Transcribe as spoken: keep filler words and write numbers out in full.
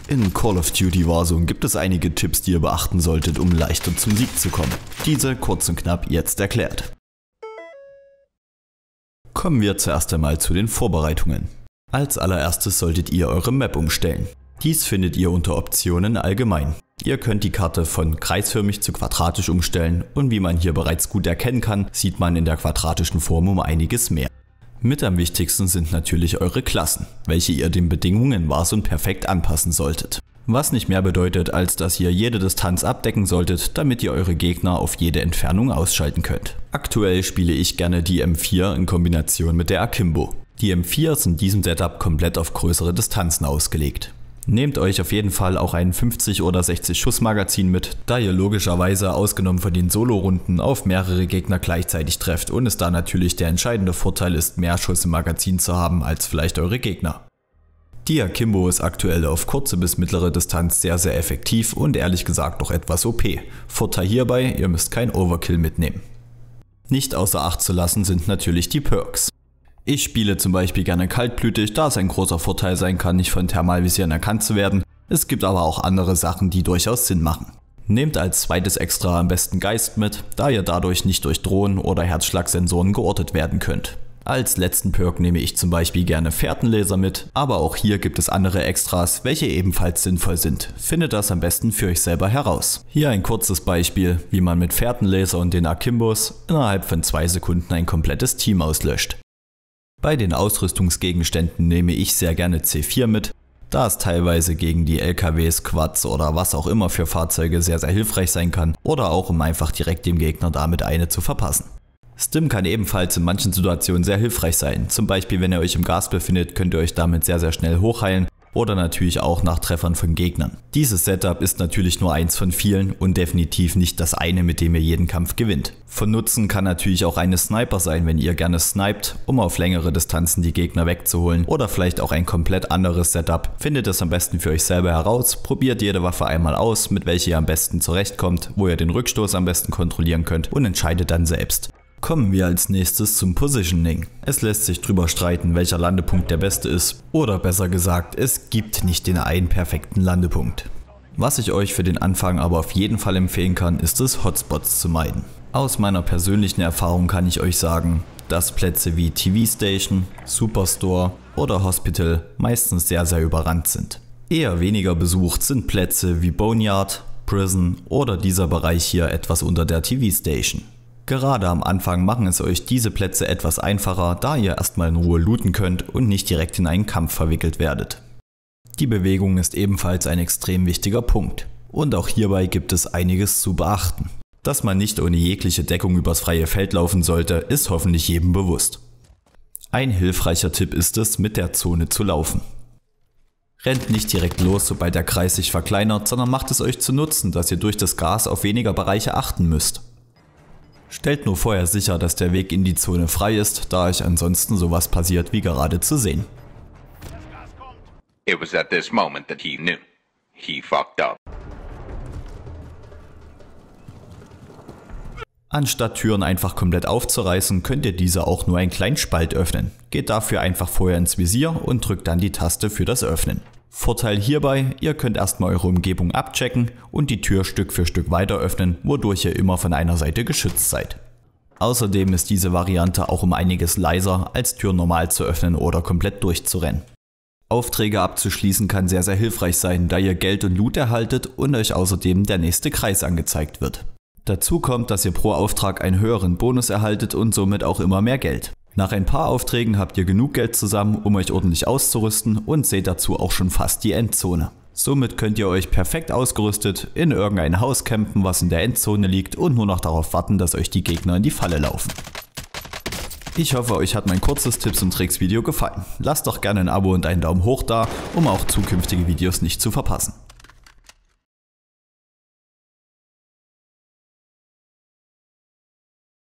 In Call of Duty Warzone gibt es einige Tipps, die ihr beachten solltet, um leichter zum Sieg zu kommen. Diese kurz und knapp jetzt erklärt. Kommen wir zuerst einmal zu den Vorbereitungen. Als allererstes solltet ihr eure Map umstellen. Dies findet ihr unter Optionen allgemein. Ihr könnt die Karte von kreisförmig zu quadratisch umstellen und wie man hier bereits gut erkennen kann, sieht man in der quadratischen Form um einiges mehr. Mit am wichtigsten sind natürlich eure Klassen, welche ihr den Bedingungen in Warzone perfekt anpassen solltet. Was nicht mehr bedeutet, als dass ihr jede Distanz abdecken solltet, damit ihr eure Gegner auf jede Entfernung ausschalten könnt. Aktuell spiele ich gerne die M vier in Kombination mit der Akimbo. Die M vier ist in diesem Setup komplett auf größere Distanzen ausgelegt. Nehmt euch auf jeden Fall auch ein fünfzig oder sechzig Schuss Magazin mit, da ihr logischerweise ausgenommen von den Solo-Runden auf mehrere Gegner gleichzeitig trefft und es da natürlich der entscheidende Vorteil ist, mehr Schuss im Magazin zu haben als vielleicht eure Gegner. Die Akimbo ist aktuell auf kurze bis mittlere Distanz sehr sehr effektiv und ehrlich gesagt auch etwas O P. Vorteil hierbei, ihr müsst kein Overkill mitnehmen. Nicht außer Acht zu lassen sind natürlich die Perks. Ich spiele zum Beispiel gerne kaltblütig, da es ein großer Vorteil sein kann, nicht von Thermalvisieren erkannt zu werden. Es gibt aber auch andere Sachen, die durchaus Sinn machen. Nehmt als zweites Extra am besten Geist mit, da ihr dadurch nicht durch Drohnen oder Herzschlagsensoren geortet werden könnt. Als letzten Perk nehme ich zum Beispiel gerne Fährtenlaser mit, aber auch hier gibt es andere Extras, welche ebenfalls sinnvoll sind. Findet das am besten für euch selber heraus. Hier ein kurzes Beispiel, wie man mit Fährtenlaser und den Akimbos innerhalb von zwei Sekunden ein komplettes Team auslöscht. Bei den Ausrüstungsgegenständen nehme ich sehr gerne C vier mit, da es teilweise gegen die L K Ws, Quads oder was auch immer für Fahrzeuge sehr sehr hilfreich sein kann oder auch um einfach direkt dem Gegner damit eine zu verpassen. Stim kann ebenfalls in manchen Situationen sehr hilfreich sein, zum Beispiel wenn ihr euch im Gas befindet, könnt ihr euch damit sehr sehr schnell hochheilen oder natürlich auch nach Treffern von Gegnern. Dieses Setup ist natürlich nur eins von vielen und definitiv nicht das eine, mit dem ihr jeden Kampf gewinnt. Von Nutzen kann natürlich auch eine Sniper sein, wenn ihr gerne sniped, um auf längere Distanzen die Gegner wegzuholen, oder vielleicht auch ein komplett anderes Setup. Findet es am besten für euch selber heraus, probiert jede Waffe einmal aus, mit welcher ihr am besten zurechtkommt, wo ihr den Rückstoß am besten kontrollieren könnt und entscheidet dann selbst. Kommen wir als nächstes zum Positioning. Es lässt sich drüber streiten, welcher Landepunkt der beste ist, oder besser gesagt, es gibt nicht den einen perfekten Landepunkt. Was ich euch für den Anfang aber auf jeden Fall empfehlen kann, ist es, Hotspots zu meiden. Aus meiner persönlichen Erfahrung kann ich euch sagen, dass Plätze wie T V Station, Superstore oder Hospital meistens sehr sehr überrannt sind. Eher weniger besucht sind Plätze wie Boneyard, Prison oder dieser Bereich hier etwas unter der T V Station. Gerade am Anfang machen es euch diese Plätze etwas einfacher, da ihr erstmal in Ruhe looten könnt und nicht direkt in einen Kampf verwickelt werdet. Die Bewegung ist ebenfalls ein extrem wichtiger Punkt. Und auch hierbei gibt es einiges zu beachten. Dass man nicht ohne jegliche Deckung übers freie Feld laufen sollte, ist hoffentlich jedem bewusst. Ein hilfreicher Tipp ist es, mit der Zone zu laufen. Rennt nicht direkt los, sobald der Kreis sich verkleinert, sondern macht es euch zu Nutzen, dass ihr durch das Gas auf weniger Bereiche achten müsst. Stellt nur vorher sicher, dass der Weg in die Zone frei ist, da euch ansonsten sowas passiert wie gerade zu sehen. It was at this moment that he knew. He fucked up. Anstatt Türen einfach komplett aufzureißen, könnt ihr diese auch nur einen kleinen Spalt öffnen. Geht dafür einfach vorher ins Visier und drückt dann die Taste für das Öffnen. Vorteil hierbei, ihr könnt erstmal eure Umgebung abchecken und die Tür Stück für Stück weiter öffnen, wodurch ihr immer von einer Seite geschützt seid. Außerdem ist diese Variante auch um einiges leiser, als Türen normal zu öffnen oder komplett durchzurennen. Aufträge abzuschließen kann sehr sehr hilfreich sein, da ihr Geld und Loot erhaltet und euch außerdem der nächste Kreis angezeigt wird. Dazu kommt, dass ihr pro Auftrag einen höheren Bonus erhaltet und somit auch immer mehr Geld. Nach ein paar Aufträgen habt ihr genug Geld zusammen, um euch ordentlich auszurüsten und seht dazu auch schon fast die Endzone. Somit könnt ihr euch perfekt ausgerüstet in irgendein Haus campen, was in der Endzone liegt und nur noch darauf warten, dass euch die Gegner in die Falle laufen. Ich hoffe, euch hat mein kurzes Tipps und Tricks Video gefallen. Lasst doch gerne ein Abo und einen Daumen hoch da, um auch zukünftige Videos nicht zu verpassen.